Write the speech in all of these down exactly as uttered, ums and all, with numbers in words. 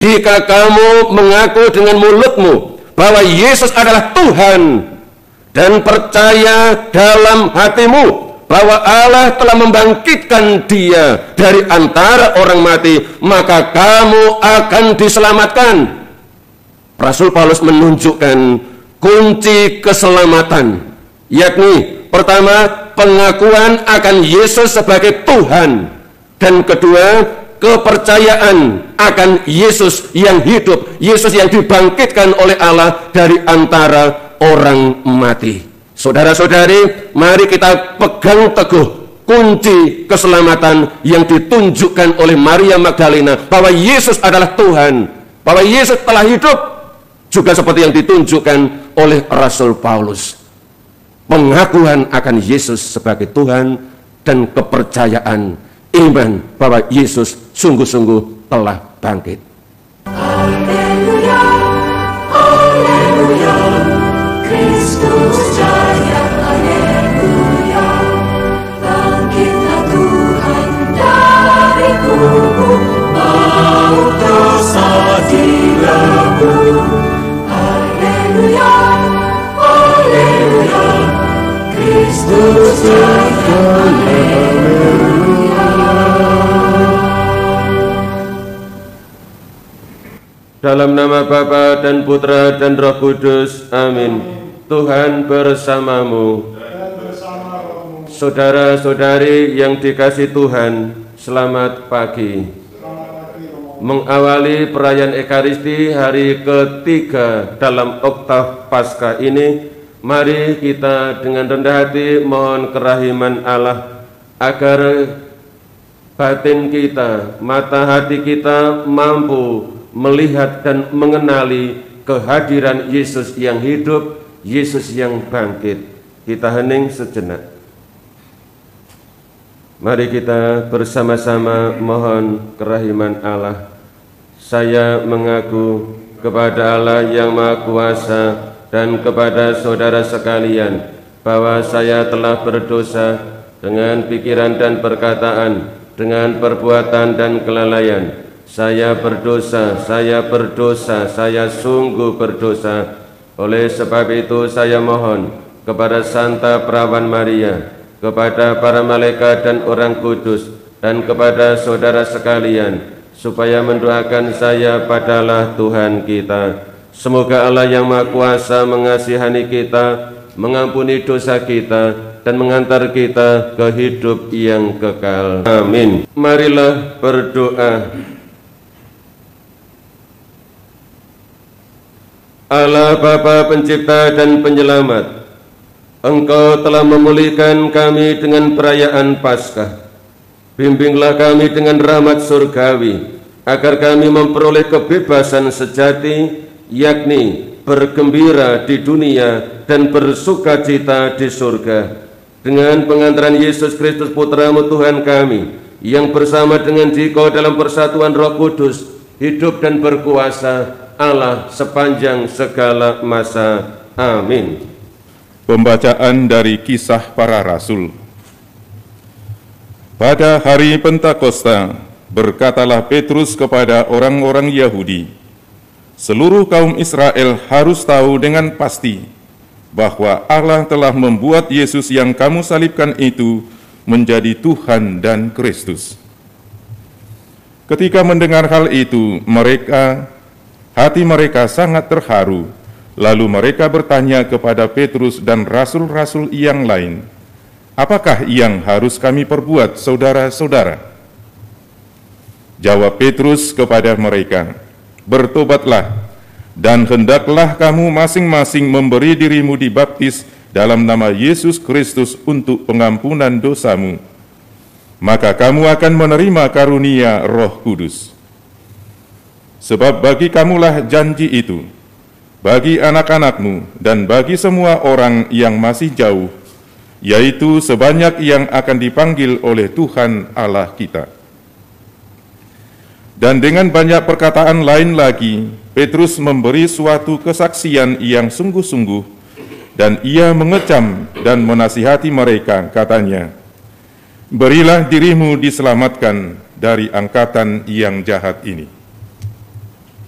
Jika kamu mengaku dengan mulutmu bahwa Yesus adalah Tuhan dan percaya dalam hatimu bahwa Allah telah membangkitkan dia dari antara orang mati, maka kamu akan diselamatkan. Rasul Paulus menunjukkan kunci keselamatan, yakni pertama, pengakuan akan Yesus sebagai Tuhan, dan kedua, kepercayaan akan Yesus yang hidup, Yesus yang dibangkitkan oleh Allah dari antara orang mati. Saudara-saudari, mari kita pegang teguh kunci keselamatan yang ditunjukkan oleh Maria Magdalena, bahwa Yesus adalah Tuhan, bahwa Yesus telah hidup, juga seperti yang ditunjukkan oleh Rasul Paulus. Pengakuan akan Yesus sebagai Tuhan dan kepercayaan iman bahwa Yesus sungguh-sungguh telah bangkit. Haleluya, haleluya, Kristus jaya, haleluya. Bangkitlah Tuhan dari kubur, maut dosa dilebur. Haleluya, haleluya, Kristus jaya, haleluya. Dalam nama Bapa dan Putra dan Roh Kudus, amin. Tuhan bersamamu. Saudara-saudari yang dikasihi Tuhan, selamat pagi. Mengawali perayaan Ekaristi hari ketiga dalam oktav Paskah ini, mari kita dengan rendah hati mohon kerahiman Allah agar batin kita, mata hati kita mampu melihat dan mengenali kehadiran Yesus yang hidup, Yesus yang bangkit. Kita hening sejenak. Mari kita bersama-sama mohon kerahiman Allah. Saya mengaku kepada Allah yang Maha Kuasa dan kepada saudara sekalian bahwa saya telah berdosa dengan pikiran dan perkataan, dengan perbuatan dan kelalaian. Saya berdosa, saya berdosa, saya sungguh berdosa. Oleh sebab itu saya mohon kepada Santa Perawan Maria, kepada para malaikat dan orang kudus, dan kepada saudara sekalian, supaya mendoakan saya pada Allah Tuhan kita. Semoga Allah yang Maha Kuasa mengasihani kita, mengampuni dosa kita, dan mengantar kita ke hidup yang kekal. Amin. Marilah berdoa. Allah Bapa Pencipta dan Penyelamat, Engkau telah memulihkan kami dengan perayaan Paskah. Bimbinglah kami dengan rahmat surgawi, agar kami memperoleh kebebasan sejati, yakni bergembira di dunia dan bersukacita di surga. Dengan pengantaran Yesus Kristus Putra-Mu Tuhan kami, yang bersama dengan Dikau dalam persatuan Roh Kudus, hidup dan berkuasa Allah sepanjang segala masa. Amin. Pembacaan dari Kisah Para Rasul. Pada hari Pentakosta, berkatalah Petrus kepada orang-orang Yahudi, seluruh kaum Israel harus tahu dengan pasti bahwa Allah telah membuat Yesus yang kamu salibkan itu menjadi Tuhan dan Kristus. Ketika mendengar hal itu, mereka hati mereka sangat terharu. Lalu mereka bertanya kepada Petrus dan rasul-rasul yang lain, apakah yang harus kami perbuat, saudara-saudara? Jawab Petrus kepada mereka, bertobatlah, dan hendaklah kamu masing-masing memberi dirimu dibaptis dalam nama Yesus Kristus untuk pengampunan dosamu. Maka kamu akan menerima karunia Roh Kudus. Sebab bagi kamulah janji itu, bagi anak-anakmu dan bagi semua orang yang masih jauh, yaitu sebanyak yang akan dipanggil oleh Tuhan Allah kita. Dan dengan banyak perkataan lain lagi, Petrus memberi suatu kesaksian yang sungguh-sungguh, dan ia mengecam dan menasihati mereka, katanya, berilah dirimu diselamatkan dari angkatan yang jahat ini.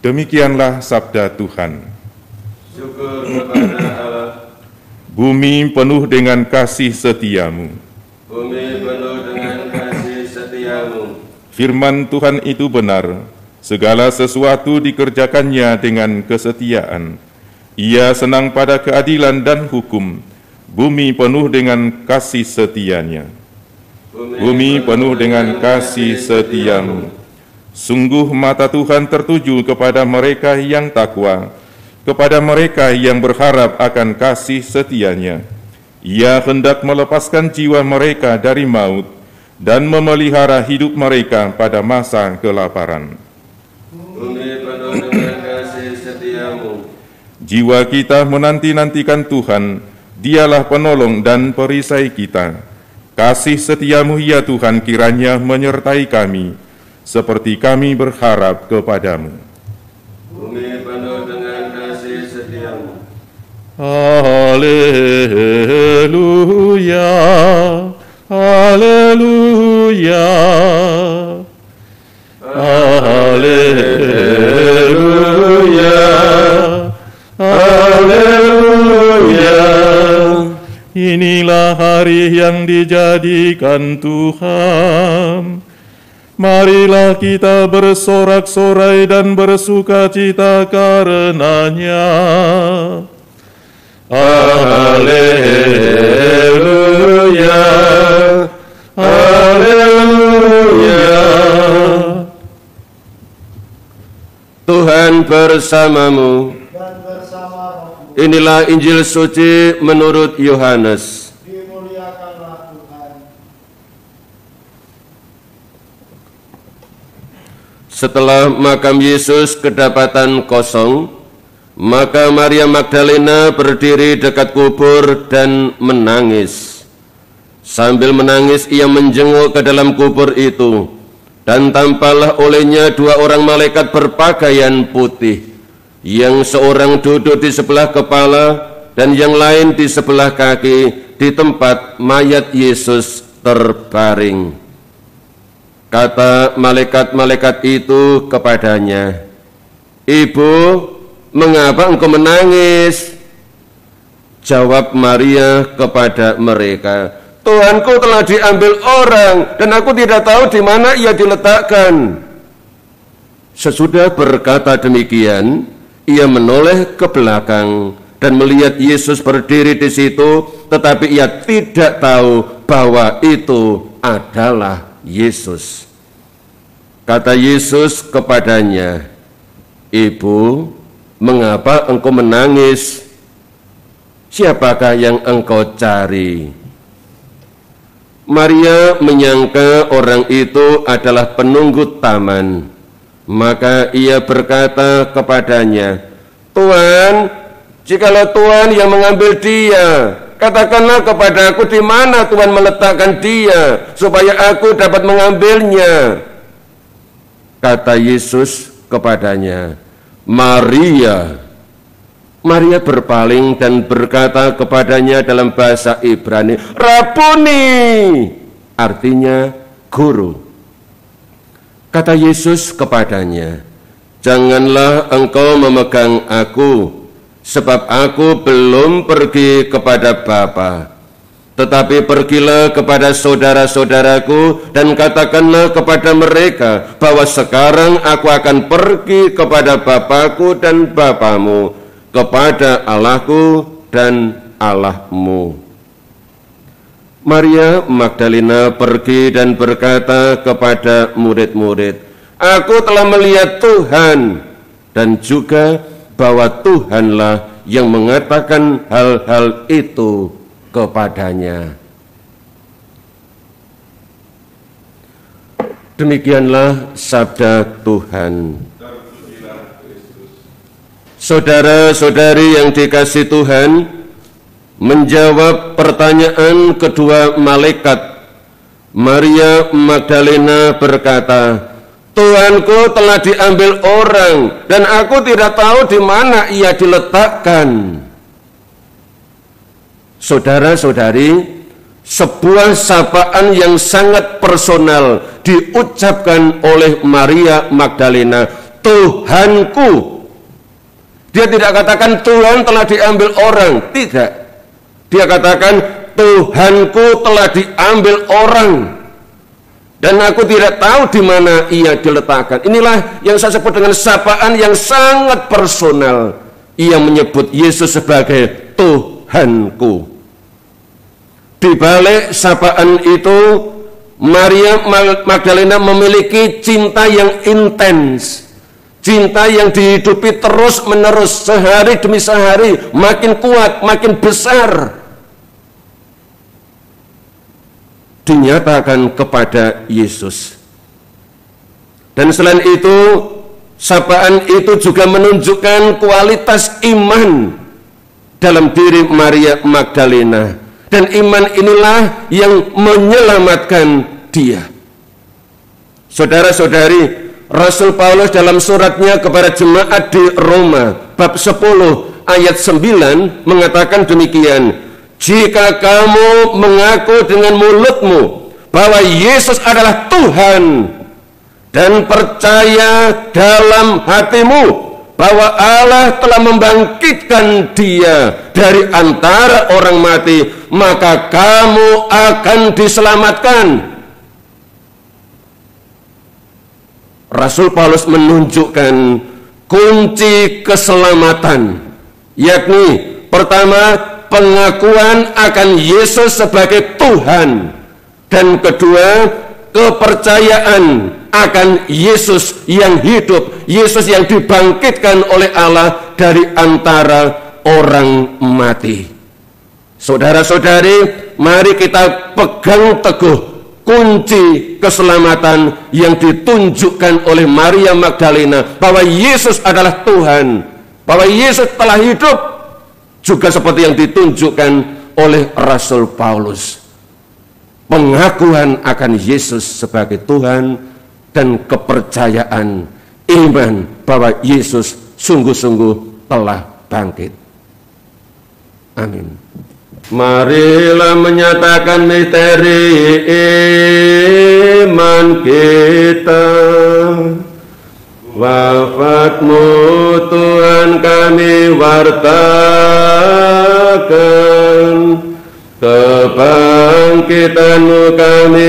Demikianlah sabda Tuhan. Syukur kepada Allah. Bumi penuh dengan kasih setiamu. Bumi penuh dengan kasih setiamu. Firman Tuhan itu benar, segala sesuatu dikerjakannya dengan kesetiaan. Ia senang pada keadilan dan hukum. Bumi penuh dengan kasih setianya. Bumi penuh dengan kasih setiamu. Sungguh mata Tuhan tertuju kepada mereka yang takwa, kepada mereka yang berharap akan kasih setianya. Ia hendak melepaskan jiwa mereka dari maut dan memelihara hidup mereka pada masa kelaparan. Bumi penuh dengan kasih setiamu. Jiwa kita menanti-nantikan Tuhan, Dialah penolong dan perisai kita. Kasih setiamu ya Tuhan kiranya menyertai kami, seperti kami berharap kepadamu. Bumi penuh dengan kasih setiamu. Haleluya, haleluya, haleluya, haleluya. Inilah hari yang dijadikan Tuhan. Marilah kita bersorak-sorai dan bersukacita karenanya. Haleluya, haleluya. Tuhan bersamamu. Dan bersama rohmu. Inilah Injil suci menurut Yohanes. Dimuliakanlah Tuhan. Setelah makam Yesus kedapatan kosong, maka Maria Magdalena berdiri dekat kubur dan menangis. Sambil menangis ia menjenguk ke dalam kubur itu, dan tampaklah olehnya dua orang malaikat berpakaian putih, yang seorang duduk di sebelah kepala dan yang lain di sebelah kaki di tempat mayat Yesus terbaring. Kata malaikat-malaikat itu kepadanya, "Ibu, mengapa engkau menangis?" Jawab Maria kepada mereka, "Tuhanku telah diambil orang dan aku tidak tahu di mana ia diletakkan." Sesudah berkata demikian, ia menoleh ke belakang dan melihat Yesus berdiri di situ, tetapi ia tidak tahu bahwa itu adalah Yesus. Kata Yesus kepadanya, "Ibu, mengapa engkau menangis? Siapakah yang engkau cari?" Maria menyangka orang itu adalah penunggu taman. Maka ia berkata kepadanya, "Tuhan, jikalau Tuhan yang mengambil dia, katakanlah kepadaku di mana Tuhan meletakkan dia, supaya aku dapat mengambilnya." Kata Yesus kepadanya, "Maria." Maria berpaling dan berkata kepadanya dalam bahasa Ibrani, "Rabuni," artinya guru. Kata Yesus kepadanya, "Janganlah engkau memegang aku, sebab aku belum pergi kepada Bapa. Tetapi pergilah kepada saudara-saudaraku dan katakanlah kepada mereka bahwa sekarang aku akan pergi kepada Bapakku dan Bapamu, kepada Allahku dan Allahmu." Maria Magdalena pergi dan berkata kepada murid-murid, "Aku telah melihat Tuhan," dan juga bahwa Tuhanlah yang mengatakan hal-hal itu kepadanya. Demikianlah sabda Tuhan. Saudara-saudari yang dikasihi Tuhan, menjawab pertanyaan kedua malaikat, Maria Magdalena berkata, "Tuhanku telah diambil orang dan aku tidak tahu di mana ia diletakkan." Saudara-saudari, sebuah sapaan yang sangat personal diucapkan oleh Maria Magdalena, Tuhanku. Dia tidak katakan Tuhan telah diambil orang, tidak. Dia katakan Tuhanku telah diambil orang. Dan aku tidak tahu di mana ia diletakkan. Inilah yang saya sebut dengan sapaan yang sangat personal. Ia menyebut Yesus sebagai Tuhanku. Di balik sapaan itu, Maria Magdalena memiliki cinta yang intens. Cinta yang dihidupi terus menerus, sehari demi sehari, makin kuat, makin besar. Dinyatakan kepada Yesus. Dan selain itu, sapaan itu juga menunjukkan kualitas iman dalam diri Maria Magdalena. Dan iman inilah yang menyelamatkan dia. Saudara-saudari, Rasul Paulus dalam suratnya kepada jemaat di Roma, bab sepuluh ayat sembilan mengatakan demikian. Jika kamu mengaku dengan mulutmu bahwa Yesus adalah Tuhan dan percaya dalam hatimu bahwa Allah telah membangkitkan dia dari antara orang mati, maka kamu akan diselamatkan. Rasul Paulus menunjukkan kunci keselamatan, yakni pertama, pengakuan akan Yesus sebagai Tuhan, dan kedua, kepercayaan akan Yesus yang hidup, Yesus yang dibangkitkan oleh Allah dari antara orang mati. Saudara-saudari, mari kita pegang teguh kunci keselamatan yang ditunjukkan oleh Maria Magdalena, bahwa Yesus adalah Tuhan, bahwa Yesus telah hidup, juga seperti yang ditunjukkan oleh Rasul Paulus. Pengakuan akan Yesus sebagai Tuhan dan kepercayaan iman bahwa Yesus sungguh-sungguh telah bangkit. Amin. Marilah menyatakan misteri iman kita. Wafatmu Tuhan kami wartakan, kebangkitanmu kami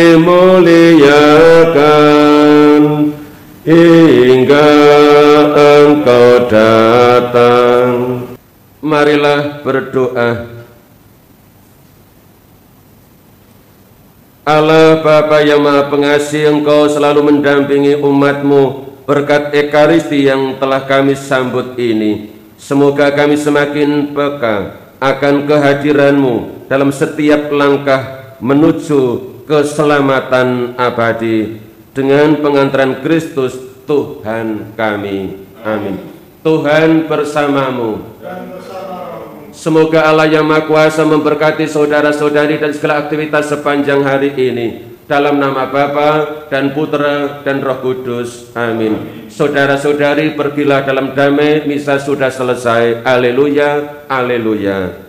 muliakan, hingga Engkau datang. Marilah berdoa. Allah Bapa yang Maha Pengasih, Engkau selalu mendampingi umat-Mu berkat Ekaristi yang telah kami sambut ini. Semoga kami semakin peka akan kehadiran-Mu dalam setiap langkah menuju keselamatan abadi dengan pengantaran Kristus Tuhan kami. Amin. Tuhan bersamamu. Semoga Allah yang Maha Kuasa memberkati saudara-saudari dan segala aktivitas sepanjang hari ini. Dalam nama Bapa dan Putra dan Roh Kudus. Amin. Saudara-saudari, pergilah dalam damai, misa sudah selesai. Haleluya, haleluya.